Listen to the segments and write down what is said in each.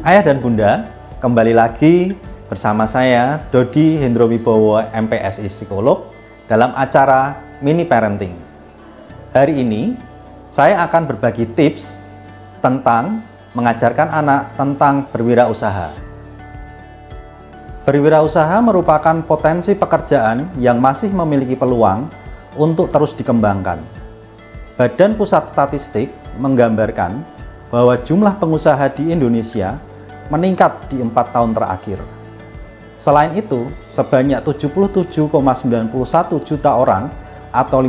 Ayah dan Bunda, kembali lagi bersama saya Dodi Hendro Wibowo, MPSI Psikolog dalam acara Mini Parenting. Hari ini saya akan berbagi tips tentang mengajarkan anak tentang berwirausaha. Berwirausaha merupakan potensi pekerjaan yang masih memiliki peluang untuk terus dikembangkan. Badan Pusat Statistik menggambarkan bahwa jumlah pengusaha di Indonesia meningkat di 4 tahun terakhir. Selain itu, sebanyak 77,91 juta orang atau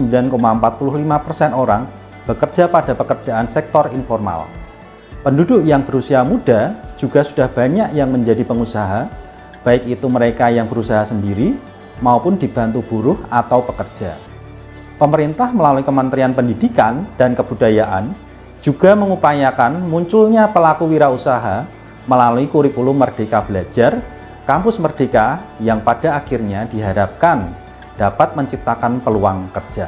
59,45% orang bekerja pada pekerjaan sektor informal. Penduduk yang berusia muda juga sudah banyak yang menjadi pengusaha, baik itu mereka yang berusaha sendiri maupun dibantu buruh atau pekerja. Pemerintah melalui Kementerian Pendidikan dan Kebudayaan juga mengupayakan munculnya pelaku wirausaha melalui kurikulum Merdeka Belajar, Kampus Merdeka yang pada akhirnya diharapkan dapat menciptakan peluang kerja.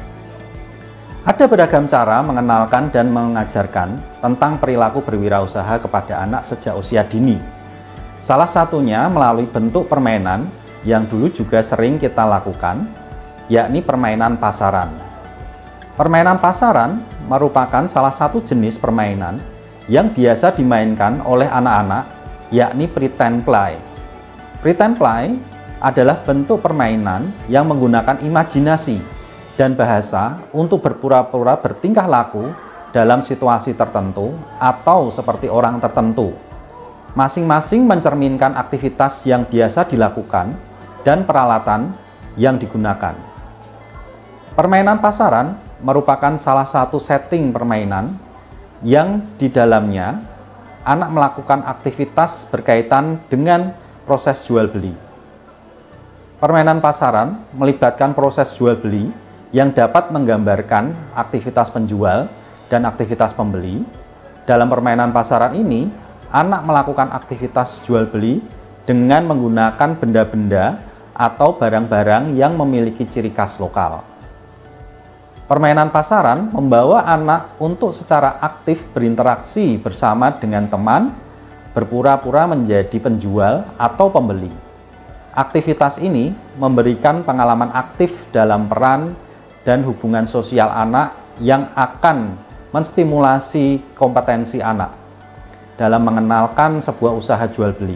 Ada beragam cara mengenalkan dan mengajarkan tentang perilaku berwirausaha kepada anak sejak usia dini. Salah satunya melalui bentuk permainan yang dulu juga sering kita lakukan, yakni permainan pasaran. Permainan pasaran merupakan salah satu jenis permainan yang biasa dimainkan oleh anak-anak, yakni pretend play. Pretend play adalah bentuk permainan yang menggunakan imajinasi dan bahasa untuk berpura-pura bertingkah laku dalam situasi tertentu atau seperti orang tertentu. Masing-masing mencerminkan aktivitas yang biasa dilakukan dan peralatan yang digunakan. Permainan pasaran merupakan salah satu setting permainan yang di dalamnya anak melakukan aktivitas berkaitan dengan proses jual beli. Permainan pasaran melibatkan proses jual beli yang dapat menggambarkan aktivitas penjual dan aktivitas pembeli. Dalam permainan pasaran ini, anak melakukan aktivitas jual beli dengan menggunakan benda-benda atau barang-barang yang memiliki ciri khas lokal. Permainan pasaran membawa anak untuk secara aktif berinteraksi bersama dengan teman, berpura-pura menjadi penjual atau pembeli. Aktivitas ini memberikan pengalaman aktif dalam peran dan hubungan sosial anak yang akan menstimulasi kompetensi anak dalam mengenalkan sebuah usaha jual beli.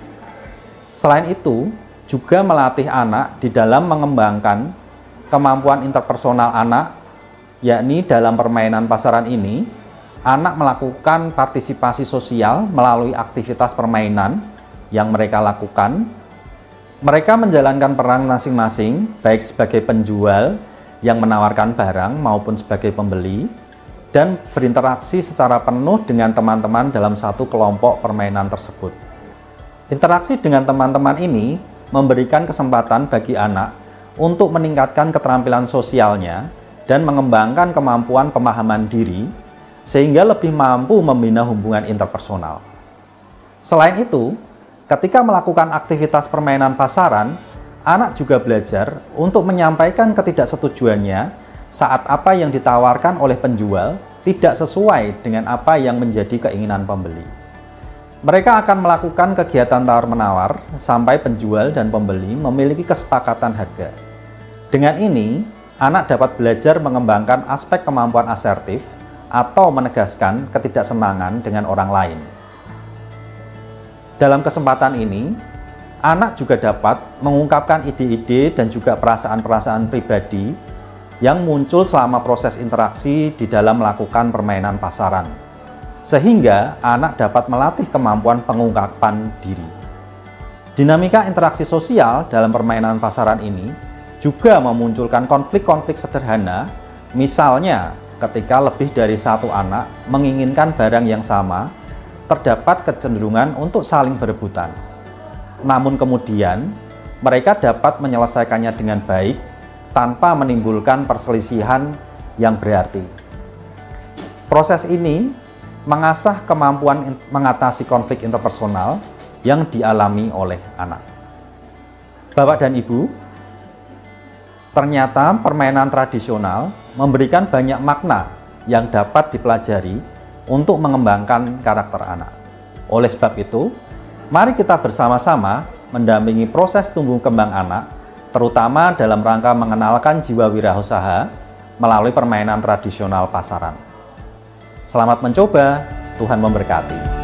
Selain itu, juga melatih anak di dalam mengembangkan kemampuan interpersonal anak, yakni dalam permainan pasaran ini, anak melakukan partisipasi sosial melalui aktivitas permainan yang mereka lakukan. Mereka menjalankan peran masing-masing, baik sebagai penjual yang menawarkan barang maupun sebagai pembeli, dan berinteraksi secara penuh dengan teman-teman dalam satu kelompok permainan tersebut. Interaksi dengan teman-teman ini memberikan kesempatan bagi anak untuk meningkatkan keterampilan sosialnya dan mengembangkan kemampuan pemahaman diri, sehingga lebih mampu membina hubungan interpersonal. Selain itu, ketika melakukan aktivitas permainan pasaran, anak juga belajar untuk menyampaikan ketidaksetujuannya saat apa yang ditawarkan oleh penjual tidak sesuai dengan apa yang menjadi keinginan pembeli. Mereka akan melakukan kegiatan tawar-menawar sampai penjual dan pembeli memiliki kesepakatan harga. Dengan ini, anak dapat belajar mengembangkan aspek kemampuan asertif atau menegaskan ketidaksenangan dengan orang lain. Dalam kesempatan ini, anak juga dapat mengungkapkan ide-ide dan juga perasaan-perasaan pribadi yang muncul selama proses interaksi di dalam melakukan permainan pasaran, sehingga anak dapat melatih kemampuan pengungkapan diri. Dinamika interaksi sosial dalam permainan pasaran ini juga memunculkan konflik-konflik sederhana, misalnya ketika lebih dari satu anak menginginkan barang yang sama, terdapat kecenderungan untuk saling berebutan. Namun kemudian, mereka dapat menyelesaikannya dengan baik tanpa menimbulkan perselisihan yang berarti. Proses ini mengasah kemampuan mengatasi konflik interpersonal yang dialami oleh anak. Bapak dan Ibu, ternyata permainan tradisional memberikan banyak makna yang dapat dipelajari untuk mengembangkan karakter anak. Oleh sebab itu, mari kita bersama-sama mendampingi proses tumbuh kembang anak, terutama dalam rangka mengenalkan jiwa wirausaha melalui permainan tradisional pasaran. Selamat mencoba, Tuhan memberkati.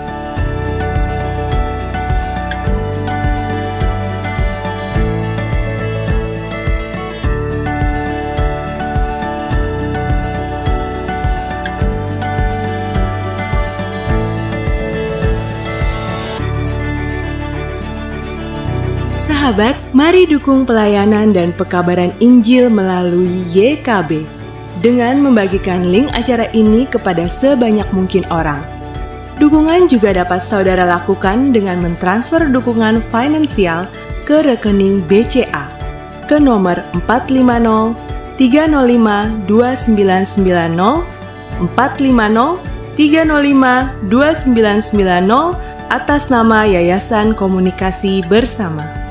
Sahabat, mari dukung pelayanan dan pekabaran Injil melalui YKB dengan membagikan link acara ini kepada sebanyak mungkin orang. Dukungan juga dapat saudara lakukan dengan mentransfer dukungan finansial ke rekening BCA ke nomor 450 305 2990 450 305 2990 atas nama Yayasan Komunikasi Bersama.